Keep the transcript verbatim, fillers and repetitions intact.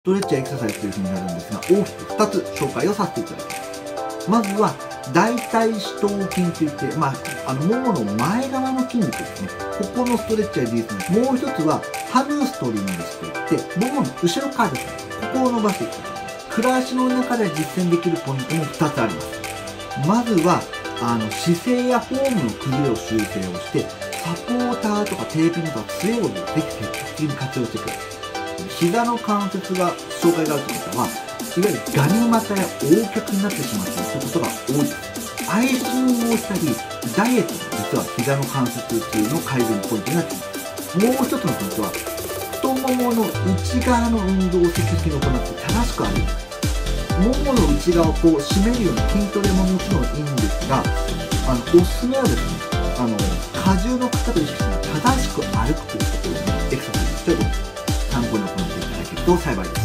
ストレッチやエクササイズというふうになるんですが、大きくふたつ紹介をさせていただきます。まずは、大腿四頭筋といって、まあ、あの、ももの前側の筋肉ですね。ここのストレッチやリリースです。もう一つは、ハムストリングスといって、ももの後ろ側ですね。ここを伸ばしていきます。暮らしの中で実践できるポイントもふたつあります。まずは、あの、姿勢やフォームの崩れを修正をして、サポーターとかテーピングとか杖をぜひ積極的に活用してください。膝の関節が障害があるという方は、いわゆるガニ股や横脚になってしまっているということが多いです。アイシングをしたり、ダイエットも実は膝の関節痛の改善ポイントになっています。もう一つのポイントは、太ももの内側の運動を積極的に行って正しく歩く。ももの内側をこう締めるような筋トレももちろんいいんですが、あの、おすすめはですね、あの、荷重のかかる意識に正しく歩くというところをね、エクササイズしております。参考に行っていただけると幸いです。